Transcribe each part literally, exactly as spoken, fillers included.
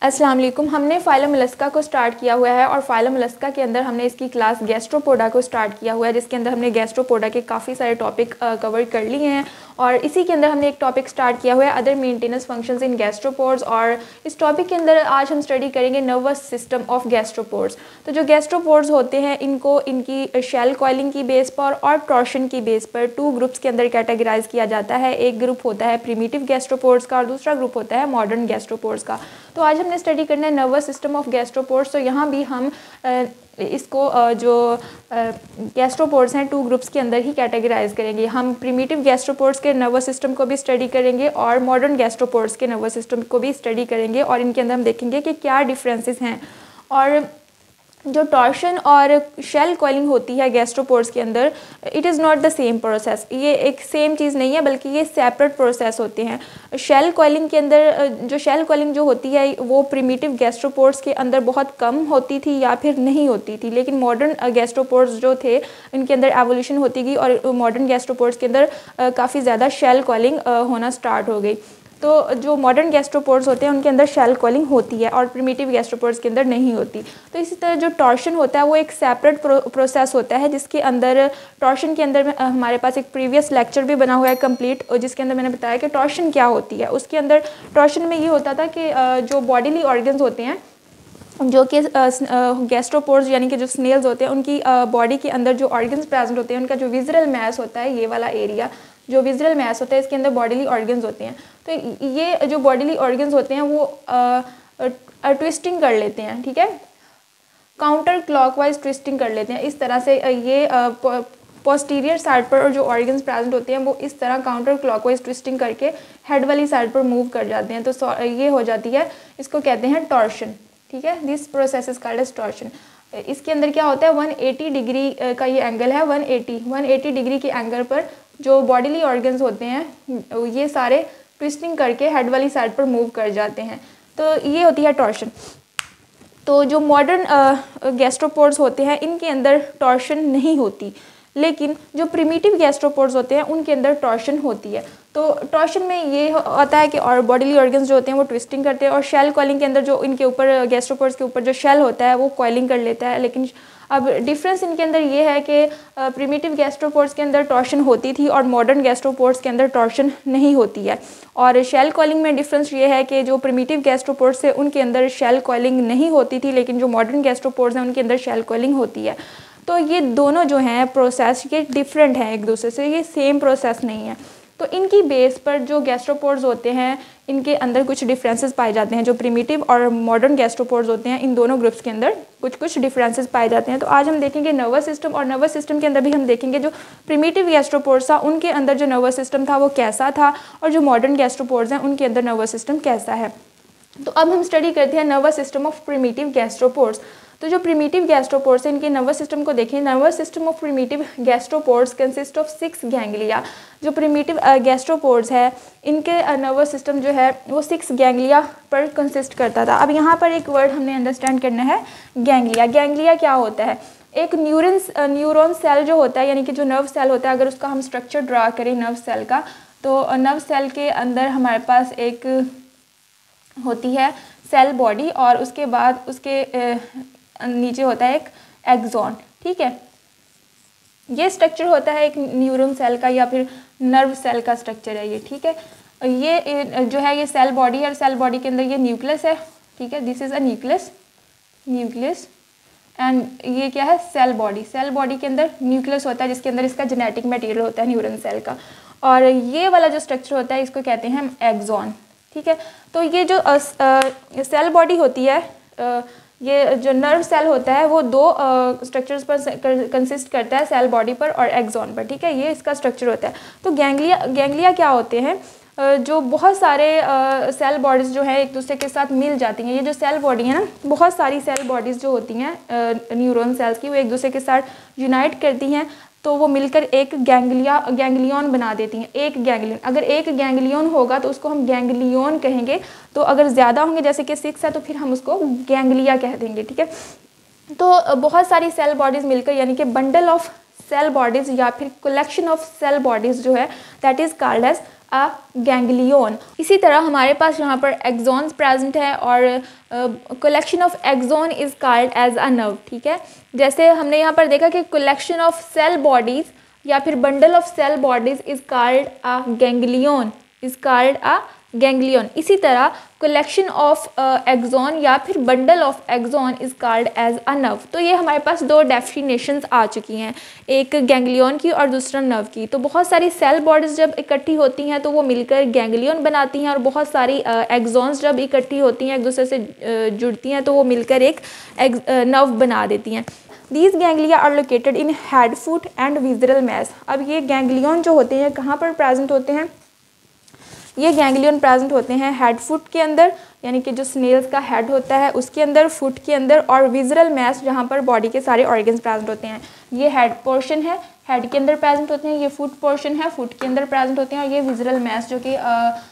अस्सलाम वालेकुम। हमने फाइलम मोलस्का को स्टार्ट किया हुआ है और फाइलम मोलस्का के अंदर हमने इसकी क्लास गैस्ट्रोपोडा को स्टार्ट किया हुआ है, जिसके अंदर हमने गैस्ट्रोपोडा के काफ़ी सारे टॉपिक कवर कर लिए हैं। और इसी के अंदर हमने एक टॉपिक स्टार्ट किया हुआ है other maintenance functions in gastropods, और इस टॉपिक के अंदर आज हम स्टडी करेंगे नर्वस सिस्टम ऑफ गैस्ट्रोपोड्स। तो जो गैस्ट्रोपोड्स होते हैं इनको इनकी शेल कॉइलिंग की बेस पर और टॉर्शन की बेस पर टू ग्रुप्स के अंदर कैटेगराइज किया जाता है। एक ग्रुप होता है प्रिमिटिव गैस्ट्रोपोड्स का और दूसरा ग्रुप होता है मॉडर्न गैस्ट्रोपोड्स का। तो आज हमने स्टडी करना है नर्वस सिस्टम ऑफ गैस्ट्रोपोड्स। तो यहाँ भी हम इसको जो गैस्ट्रोपोड्स हैं टू ग्रुप्स के अंदर ही कैटेगराइज करेंगे। हम प्रिमिटिव गैस्ट्रोपोड्स के नर्वस सिस्टम को भी स्टडी करेंगे और मॉडर्न गैस्ट्रोपोड्स के नर्वस सिस्टम को भी स्टडी करेंगे, और इनके अंदर हम देखेंगे कि क्या डिफरेंसेस हैं। और जो टॉर्शन और शेल कॉइलिंग होती है गैस्ट्रोपोड्स के अंदर, it is not the same process. ये एक सेम चीज़ नहीं है, बल्कि ये सेपरेट प्रोसेस होते हैं। शेल कॉइलिंग के अंदर जो शेल कॉइलिंग जो होती है वो प्रिमिटिव गैस्ट्रोपोड्स के अंदर बहुत कम होती थी या फिर नहीं होती थी, लेकिन मॉडर्न गैस्ट्रोपोड्स जो थे इनके अंदर एवोल्यूशन होती गई और मॉडर्न गैस्ट्रोपोड्स के अंदर काफ़ी ज़्यादा शेल कॉइलिंग होना स्टार्ट हो गई। तो जो मॉडर्न गैस्ट्रोपोड्स होते हैं उनके अंदर शेल कॉइलिंग होती है और प्रिमिटिव गैस्ट्रोपोड्स के अंदर नहीं होती। तो इसी तरह जो टॉर्शन होता है वो एक सेपरेट प्रो, प्रोसेस होता है, जिसके अंदर टॉर्शन के अंदर हमारे पास एक प्रीवियस लेक्चर भी बना हुआ है कंप्लीट, जिसके अंदर मैंने बताया कि टॉर्शन क्या होती है। उसके अंदर टॉर्शन में ये होता था कि जो बॉडीली ऑर्गन्स होते हैं जो कि गैस्ट्रोपोड्स यानी कि जो स्नेल्स होते हैं उनकी बॉडी के अंदर जो ऑर्गन्स प्रेजेंट होते हैं उनका जो विजरल मैस होता है, ये वाला एरिया जो विजरल मैस होता है इसके अंदर बॉडीली ऑर्गन्स होते हैं। तो ये जो बॉडीली ऑर्गन्स होते हैं वो ट्विस्टिंग कर लेते हैं, ठीक है, काउंटर क्लॉकवाइज ट्विस्टिंग कर लेते हैं। इस तरह से ये पोस्टीरियर साइड पर और जो ऑर्गन्स प्रेजेंट होते हैं वो इस तरह काउंटर क्लॉकवाइज ट्विस्टिंग करके हेड वाली साइड पर मूव कर जाते हैं। तो ये हो जाती है, इसको कहते हैं टॉर्शन, ठीक है। This process is called as torsion. इसके अंदर क्या होता है, एक सौ अस्सी डिग्री का ये एंगल है, एक सौ अस्सी एक सौ अस्सी डिग्री के एंगल पर जो बॉडीली ऑर्गन्स होते हैं ये सारे ट्विस्टिंग करके हेड वाली साइड पर मूव कर जाते हैं। तो ये होती है टॉर्शन। तो जो मॉडर्न गैस्ट्रोपोड्स होते हैं इनके अंदर टॉर्शन नहीं होती, लेकिन जो प्रिमिटिव गैस्ट्रोपोड्स होते हैं उनके अंदर टॉर्शन होती है। तो टॉर्शन में ये होता है कि और बॉडीली ऑर्गन्स जो होते हैं वो ट्विस्टिंग करते हैं, और शेल कॉइलिंग के अंदर जो इनके ऊपर गैस्ट्रोपोड्स के ऊपर जो शेल होता है वो कॉइलिंग कर लेता है। लेकिन अब डिफरेंस इनके अंदर ये है कि प्रिमिटिव गैस्ट्रोपोड्स के अंदर टॉर्शन होती थी और मॉडर्न गैस्ट्रोपोड्स के अंदर टॉर्शन नहीं होती है। और शेल कॉइलिंग में डिफरेंस ये है कि जो प्रिमिटिव गैस्ट्रोपोड्स थे उनके अंदर शेल कॉइलिंग नहीं होती थी, लेकिन जो मॉडर्न गैस्ट्रोपोड्स हैं उनके अंदर शेल कॉइलिंग होती है। तो ये दोनों जो हैं प्रोसेस ये डिफरेंट हैं एक दूसरे से, ये सेम प्रोसेस नहीं है। तो इनकी बेस पर जो गैस्ट्रोपोड्स होते हैं इनके अंदर कुछ डिफरेंसेस पाए जाते हैं। जो प्रिमिटिव और मॉडर्न गैस्ट्रोपोड्स होते हैं इन दोनों ग्रुप्स के अंदर कुछ कुछ डिफरेंसेस पाए जाते हैं। तो आज हम देखेंगे नर्वस सिस्टम, और नर्वस सिस्टम के अंदर भी हम देखेंगे जो प्रिमिटिव गैस्ट्रोपोड्स था उनके अंदर जो नर्वस सिस्टम था वो कैसा था, और जो मॉडर्न गैस्ट्रोपोड्स हैं उनके अंदर नर्वस सिस्टम कैसा है। तो अब हम स्टडी करते हैं nervous system of primitive gastropods. तो जो प्रिमिटिव गैस्ट्रोपोड्स हैं इनके नर्वस सिस्टम को देखें। Nervous system of primitive gastropods consist of six ganglia. जो प्रिमिटिव गैस्ट्रोपोड्स है इनके नर्वस सिस्टम जो है वो सिक्स गैंग्लिया पर कंसिस्ट करता था। अब यहाँ पर एक वर्ड हमने अंडरस्टैंड करना है, गैंग्लिया। गैंग्लिया क्या होता है, एक न्यूरन न्यूरॉन सेल जो होता है, यानी कि जो नर्व सेल होता है, अगर उसका हम स्ट्रक्चर ड्रा करें नर्व सेल का, तो नर्व सेल के अंदर हमारे पास एक होती है सेल बॉडी और उसके बाद उसके नीचे होता है एक एक्सॉन, ठीक है। ये स्ट्रक्चर होता है एक न्यूरॉन सेल का या फिर नर्व सेल का स्ट्रक्चर है ये, ठीक है। ये जो है ये सेल बॉडी है, सेल बॉडी के अंदर ये न्यूक्लियस है, ठीक है। This is a nucleus nucleus and ये क्या है, सेल बॉडी। सेल बॉडी के अंदर न्यूक्लियस होता है जिसके अंदर इसका जेनेटिक मटेरियल होता है न्यूरॉन सेल का, और ये वाला जो स्ट्रक्चर होता है इसको कहते हैं हम एक्सॉन, ठीक है। तो ये जो सेल बॉडी होती है, आ, ये जो नर्व सेल होता है वो दो स्ट्रक्चर्स पर कंसिस्ट करता है, सेल बॉडी पर और एक्सॉन पर, ठीक है। ये इसका स्ट्रक्चर होता है। तो गैंग्लिया गैंग्लिया क्या होते हैं, जो बहुत सारे सेल बॉडीज़ जो है एक दूसरे के साथ मिल जाती हैं। ये जो सेल बॉडी है ना, बहुत सारी सेल बॉडीज़ जो होती हैं न्यूरॉन सेल्स की, वो एक दूसरे के साथ यूनाइट करती हैं, तो वो मिलकर एक गैंग्लिया गैंग्लियन बना देती हैं। एक गैंग्लियन, अगर एक गैंग्लियन होगा तो उसको हम गैंग्लियन कहेंगे, तो अगर ज़्यादा होंगे जैसे कि सिक्स है तो फिर हम उसको गैंग्लिया कह देंगे, ठीक है। तो बहुत सारी सेल बॉडीज़ मिलकर यानी कि बंडल ऑफ सेल बॉडीज़ या फिर कलेक्शन ऑफ सेल बॉडीज़ जो है that is called as a ganglion. इसी तरह हमारे पास यहाँ पर एक्सॉन्स प्रेजेंट है और collection of axon is called as a nerve. ठीक है, जैसे हमने यहाँ पर देखा कि कलेक्शन ऑफ सेल बॉडीज या फिर bundle of cell bodies is called a ganglion, is called a ganglion. इसी तरह कलेक्शन ऑफ एक्सॉन या फिर bundle of axon is called as a nerve. तो ये हमारे पास दो डेफिनेशंस आ चुकी हैं, एक गैंग्लियन की और दूसरा नर्व की। तो बहुत सारी सेल बॉडीज जब इकट्ठी होती हैं तो वो मिलकर गैंग्लियन बनाती हैं, और बहुत सारी एक्सॉन्स जब इकट्ठी होती हैं एक दूसरे से uh, जुड़ती हैं तो वो मिलकर एक नर्व बना देती हैं। These ganglia are located in head, foot and visceral mass. अब ये गैंग्लियन जो होते हैं कहाँ पर प्रेजेंट होते हैं? ये गैंग्लियन प्रेजेंट होते हैं हेड फुट के अंदर, यानी कि जो स्नेल्स का हेड होता है उसके अंदर, फुट के अंदर, और विजरल मैस जहाँ पर बॉडी के सारे ऑर्गन्स प्रेजेंट होते हैं। ये हेड पोर्शन है, हेड के अंदर प्रेजेंट होते हैं, ये फुट पोर्शन है, फुट के अंदर प्रेजेंट होते हैं, और ये विजरल मैस जो कि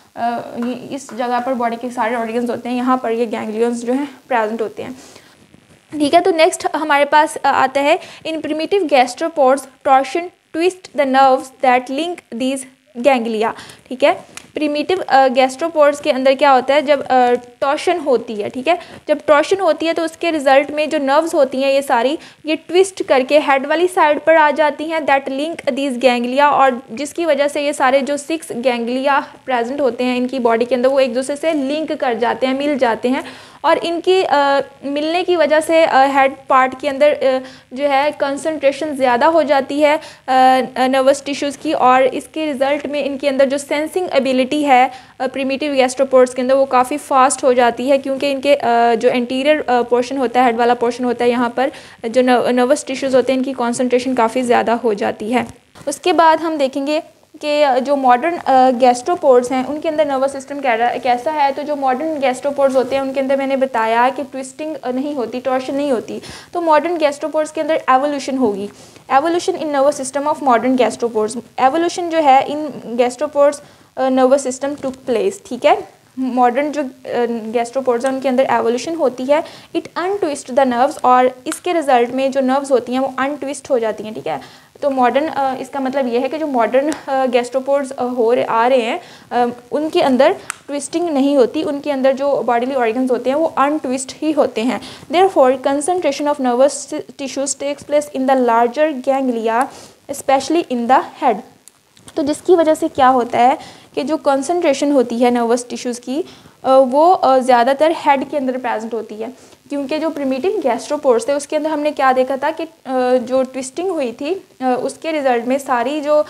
इस जगह पर बॉडी के सारे ऑर्गन्स होते हैं, यहाँ पर ये गैंग्लियंस जो हैं प्रेजेंट होते हैं। ठीक है, तो नेक्स्ट हमारे पास आता है in primitive gastropods torsion twist the nerves that link these ganglia. ठीक है, प्रिमिटिव गैस्ट्रोपोड्स के अंदर क्या होता है, जब टॉर्शन होती है, ठीक है, जब टॉर्शन होती है तो उसके रिजल्ट में जो नर्व्स होती हैं ये सारी ये ट्विस्ट करके हेड वाली साइड पर आ जाती हैं, दैट लिंक दीज गैंग्लिया, और जिसकी वजह से ये सारे जो सिक्स गैंग्लिया प्रेजेंट होते हैं इनकी बॉडी के अंदर वो एक दूसरे से लिंक कर जाते हैं, मिल जाते हैं, और इनकी आ, मिलने की वजह से हेड पार्ट के अंदर आ, जो है कंसंट्रेशन ज़्यादा हो जाती है नर्वस टिश्यूज़ की, और इसके रिज़ल्ट में इनके अंदर जो सेंसिंग एबिलिटी है प्रिमिटिव गैस्ट्रोपोड्स के अंदर वो काफ़ी फास्ट हो जाती है, क्योंकि इनके आ, जो एंटीरियर पोर्शन होता है, हेड वाला पोर्शन होता है, यहाँ पर जो नर्वस टिश्यूज़ होते हैं इनकी कॉन्सेंट्रेशन काफ़ी ज़्यादा हो जाती है। उसके बाद हम देखेंगे कि जो मॉडर्न गैस्ट्रोपोड्स हैं उनके अंदर नर्वस सिस्टम कैसा है। तो जो मॉडर्न गैस्ट्रोपोड्स होते हैं उनके अंदर मैंने बताया कि ट्विस्टिंग नहीं होती, टॉर्शन नहीं होती। तो मॉडर्न गैस्ट्रोपोड्स के अंदर एवोल्यूशन होगी, evolution in nervous system of modern gastropods. Evolution जो है in gastropods nervous system took place. ठीक है, मॉडर्न जो गैस्ट्रोपोड्स हैं उनके अंदर एवोल्यूशन होती है, इट अनट्विस्ट द नर्व्स, और इसके रिजल्ट में जो नर्व्स होती हैं वो अनट्विस्ट हो जाती हैं। ठीक है, तो मॉडर्न इसका मतलब ये है कि जो मॉडर्न गैस्ट्रोपोड्स हो रहे आ रहे हैं उनके अंदर ट्विस्टिंग नहीं होती, उनके अंदर जो बॉडीली ऑर्गन्स होते हैं वो अनट्विस्ट ही होते हैं। Therefore concentration of nervous tissues takes place in the larger ganglia specially in the head. तो जिसकी वजह से क्या होता है कि जो कंसंट्रेशन होती है नर्वस टिश्यूज़ की वो ज़्यादातर हेड के अंदर प्रेजेंट होती है, क्योंकि जो प्रिमिटिव गैस्ट्रोपोड्स थे उसके अंदर हमने क्या देखा था कि जो ट्विस्टिंग हुई थी उसके रिज़ल्ट में सारी जो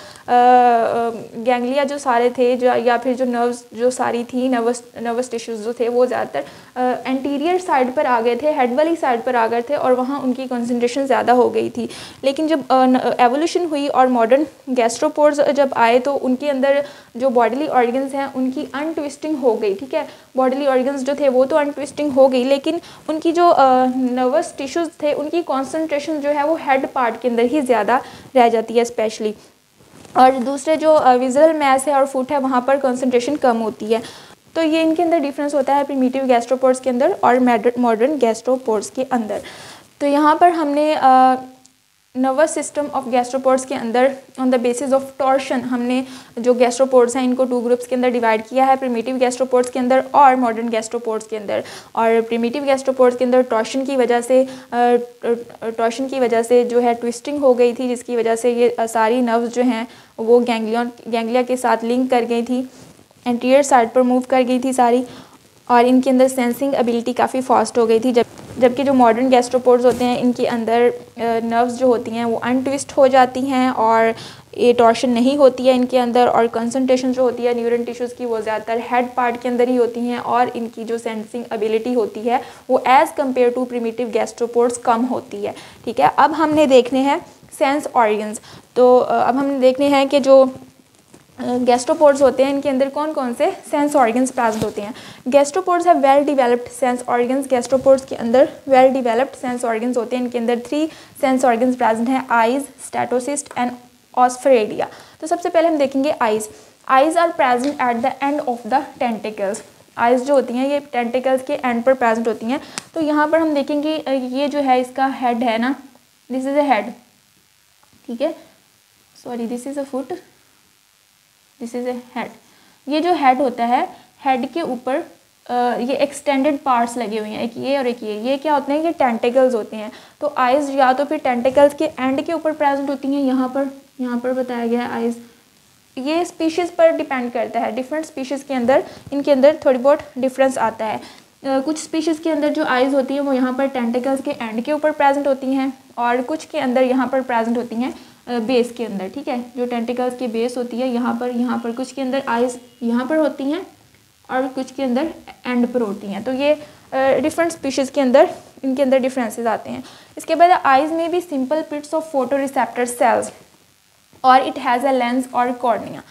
गैंग्लिया जो सारे थे जो या फिर जो नर्व्स जो सारी थी नर्वस नर्वस टिश्यूज़ जो थे वो ज़्यादातर एंटीरियर साइड पर आ गए थे, हेड वाली साइड पर आ गए थे, और वहाँ उनकी कंसंट्रेशन ज़्यादा हो गई थी। लेकिन जब एवोल्यूशन हुई और मॉडर्न गैस्ट्रोपोड्स जब आए तो उनके अंदर जो बॉडीली ऑर्गन्स हैं उनकी अनट्विस्टिंग हो गई। ठीक है, बॉडीली ऑर्गन्स जो थे वो तो अनट्विस्टिंग हो गई, लेकिन उनकी जो नर्वस टिश्यूज़ थे उनकी कॉन्सेंट्रेशन जो है वो हेड पार्ट के अंदर ही ज़्यादा रह जाती है स्पेशली, और दूसरे जो विजुअल मैस है और फुट है वहाँ पर कॉन्सेंट्रेशन कम होती है। तो ये इनके अंदर डिफरेंस होता है प्रिमिटिव गैस्ट्रोपोड्स के अंदर और मॉडर्न गैस्ट्रोपोड्स के अंदर। तो यहाँ पर हमने नर्वस सिस्टम ऑफ गैस्ट्रोपोड्स के अंदर on the basis of torsion हमने जो गैस्ट्रोपोड्स हैं इनको टू ग्रुप्स के अंदर डिवाइड किया है, प्रिमिटिव गैस्ट्रोपोड्स के अंदर और मॉडर्न गैस्ट्रोपोड्स के अंदर। और प्रिमिटिव गैस्ट्रोपोड्स के अंदर टॉर्शन की वजह से टॉर्शन की वजह से जो है ट्विस्टिंग हो गई थी, जिसकी वजह से ये सारी नर्व्स जो हैं वो गैंग्लियन गैंग्लिया के साथ लिंक कर गई थी, एंटीरियर साइड पर मूव कर गई थी सारी, और इनके अंदर सेंसिंग एबिलिटी काफ़ी फास्ट हो गई थी। जब जबकि जो मॉडर्न गैस्ट्रोपोड्स होते हैं इनके अंदर नर्व्स जो होती हैं वो अनट्विस्ट हो जाती हैं और ये टॉर्शन नहीं होती है इनके अंदर, और कंसंट्रेशन जो होती है न्यूरन टिश्यूज़ की वो ज़्यादातर हेड पार्ट के अंदर ही होती हैं, और इनकी जो सेंसिंग एबिलिटी होती है वो as compare to primitive gastropods कम होती है। ठीक है, अब हमने देखने हैं सेंस ऑर्गन्स। तो अब हमने देखने हैं कि जो गैस्ट्रोपोड्स होते हैं इनके अंदर कौन कौन से सेंस ऑर्गन्स प्रेजेंट होते हैं। गैस्ट्रोपोड्स है well developed sense organs. Gastropods के अंदर वेल डिवेलप्ड सेंस ऑर्गन्स होते हैं। इनके अंदर थ्री सेंस ऑर्गन्स प्रेजेंट हैं, आइज, स्टेटोसिस्ट एंड ऑस्फेरेडिया। तो सबसे पहले हम देखेंगे eyes. Eyes are present at the end of the tentacles. Eyes जो होती हैं ये टेंटिकल्स के एंड पर प्रेजेंट होती हैं। तो यहाँ पर हम देखेंगे ये जो है इसका हेड है ना, दिस इज़ अ हेड, ठीक है, sorry this is a foot, this is a head. ये जो हेड होता है, हेड के ऊपर ये एक्सटेंडेड पार्ट्स लगे हुए हैं, एक ये और एक ये ये क्या होते हैं, ये टेंटिकल्स होते हैं। तो आइज़ या तो फिर टेंटिकल्स के एंड के ऊपर प्रेजेंट होती हैं, यहाँ पर यहाँ पर बताया गया है आइज़। ये स्पीशीज़ पर डिपेंड करता है, डिफरेंट स्पीशीज़ के अंदर इनके अंदर थोड़ी बहुत डिफरेंस आता है। uh, कुछ स्पीशीज़ के अंदर जो आइज़ होती हैं वो यहाँ पर टेंटिकल्स के एंड के ऊपर प्रेजेंट होती हैं, और कुछ के अंदर यहाँ पर प्रेजेंट होती हैं बेस के अंदर, ठीक है। जो टेंटिकल्स की बेस होती है यहाँ पर, यहाँ पर कुछ के अंदर आइज़ यहाँ पर होती हैं और कुछ के अंदर एंड पर होती हैं। तो ये डिफरेंट स्पीशीज़ के अंदर इनके अंदर डिफरेंसेस आते हैं। इसके बाद आइज़ में भी simple pits of photo receptor cells और इट हैज़ अ लेंस और कॉर्निया।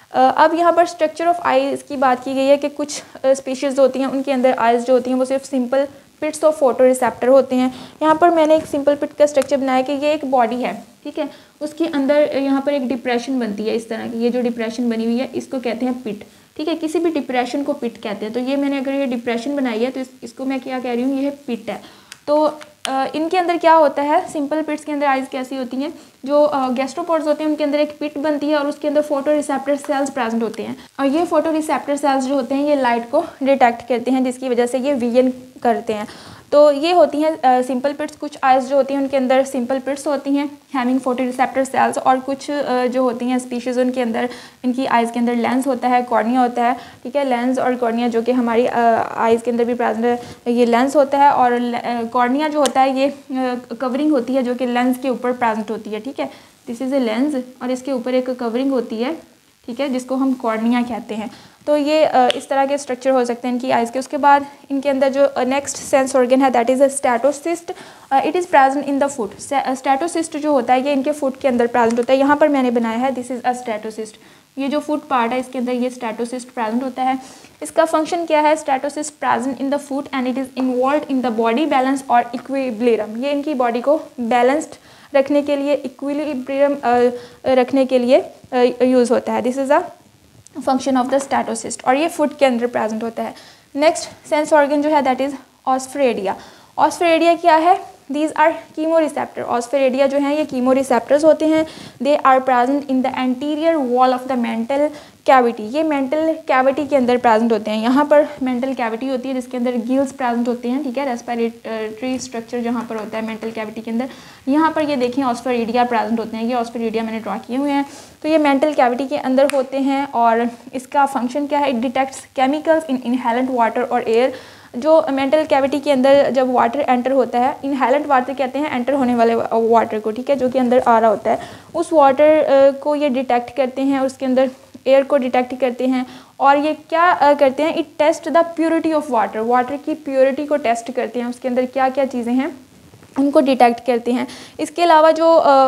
अब यहाँ पर स्ट्रक्चर ऑफ आइज़ की बात की गई है कि कुछ स्पीशीज़ होती हैं उनके अंदर आइज़ जो होती हैं वो सिर्फ simple pits of photo receptor होते हैं। यहाँ पर मैंने एक सिंपल पिट का स्ट्रक्चर बनाया कि ये एक बॉडी है, ठीक है, उसके अंदर यहाँ पर एक डिप्रेशन बनती है इस तरह की, ये जो डिप्रेशन बनी हुई है इसको कहते हैं पिट, ठीक है। किसी भी डिप्रेशन को पिट कहते हैं। तो ये मैंने अगर ये डिप्रेशन बनाई है तो इस, इसको मैं क्या कह रही हूँ, ये है पिट है। तो आ, इनके अंदर क्या होता है, सिंपल पिट्स के अंदर आइज़ कैसी होती हैं, जो गैस्ट्रोपोड्स होते हैं उनके अंदर एक पिट बनती है और उसके अंदर फोटो रिसेप्टर सेल्स प्रेजेंट होते हैं, और ये फोटो रिसेप्टर सेल्स जो होते हैं ये लाइट को डिटेक्ट करते हैं, जिसकी वजह से ये विजन करते हैं। तो ये होती हैं सिंपल पिट्स। कुछ आइज़ जो होती हैं उनके अंदर सिंपल पिट्स होती हैं हैविंग फोटो रिसेप्टर सेल्स, और कुछ uh, जो होती हैं स्पीशीज़ उनके अंदर इनकी आइज़ के अंदर लेंस होता है, कॉर्निया होता है, ठीक है। लेंस और कॉर्निया जो कि हमारी आइज़ uh, के अंदर भी प्रेजेंट है, ये लेंस होता है, और कॉर्निया uh, जो होता है ये कवरिंग uh, होती है जो कि लेंस के ऊपर प्रेजेंट होती है, ठीक है। दिस इज़ ए लेंस और इसके ऊपर एक कवरिंग होती है, ठीक है, जिसको हम कॉर्निया कहते हैं। तो ये इस तरह के स्ट्रक्चर हो सकते हैं इनकी आइज़ के। उसके बाद इनके अंदर जो नेक्स्ट सेंस ऑर्गन है that is a statocyst, it is present in the foot. Statocyst जो होता है ये इनके फुट के अंदर प्रेजेंट होता है। यहाँ पर मैंने बनाया है दिस इज़ अ स्टैटोसिस्ट, ये जो फुट पार्ट है इसके अंदर ये स्टैटोसिस्ट प्रेजेंट होता है। इसका फंक्शन क्या है, statocyst present in the foot and it is involve in the body balance और इक्विलिब्रियम। ये इनकी बॉडी को बैलेंस्ड रखने के लिए, इक्विलिब्रियम रखने के लिए यूज़ होता है। This is a function of the statocyst, और ये फुट के अंदर प्रेजेंट होता है। नेक्स्ट सेंस ऑर्गन जो है दैट इज़ ऑस्फेरेडिया। ऑस्फेरेडिया क्या है, these are chemo receptor. Osphradia जो हैं ये कीमो रिसेप्टर्स होते हैं। They are present in the anterior wall of the mantle cavity. ये मेंटल कैविटी के अंदर प्रेजेंट होते हैं। यहाँ पर मेंटल कैविटी होती है जिसके अंदर गिल्स प्रेजेंट होते हैं, ठीक है, रेस्पिरेटरी स्ट्रक्चर जहाँ पर होता है मेंटल कैविटी के अंदर। यहाँ पर ये देखें ऑस्फेरेडिया प्रेजेंट होते हैं, ये ऑस्फेरेडिया मैंने ड्रॉ किए हुए हैं। तो ये मेंटल कैविटी के अंदर होते हैं, और इसका फंक्शन क्या है, it detects chemicals in inhalant water और एयर। जो मेंटल कैविटी के अंदर जब वाटर एंटर होता है, इनहेलेंट वाटर कहते हैं एंटर होने वाले वाटर को, ठीक है, जो कि अंदर आ रहा होता है, उस वाटर को ये डिटेक्ट करते हैं, उसके अंदर एयर को डिटेक्ट करते हैं। और ये क्या करते हैं, it test the purity of water. Water की प्योरिटी को टेस्ट करते हैं, उसके अंदर क्या क्या चीज़ें हैं उनको डिटेक्ट करते हैं। इसके अलावा जो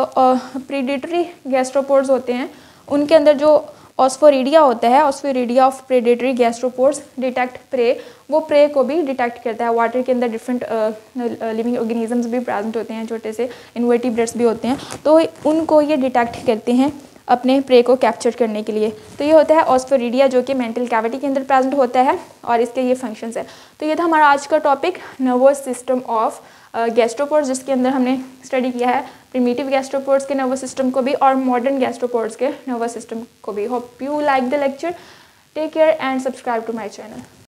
प्रेडेटरी गैस्ट्रोपोड्स होते हैं उनके अंदर जो ऑस्फोरिडिया होता है, osphradia of predatory gastropods detect prey, वो प्रे को भी डिटेक्ट करता है। वाटर के अंदर डिफरेंट लिविंग ऑर्गेनिजम्स भी प्रेजेंट होते हैं, छोटे से इन्वर्टिब्रेट्स भी होते हैं, तो उनको ये डिटेक्ट करते हैं अपने प्रे को कैप्चर करने के लिए। तो ये होता है ऑस्फोरिडिया जो कि मेंटल कैविटी के अंदर प्रेजेंट होता है, और इसके ये फंक्शंस है। तो ये था हमारा आज का topic, nervous system of gastropods, जिसके अंदर हमने स्टडी किया है प्रिमिटिव गैस्ट्रोपोड्स के नर्वस सिस्टम को भी और मॉडर्न गैस्ट्रोपोड्स के नर्वस सिस्टम को भी। Hope you like the lecture. Take care and subscribe to my channel.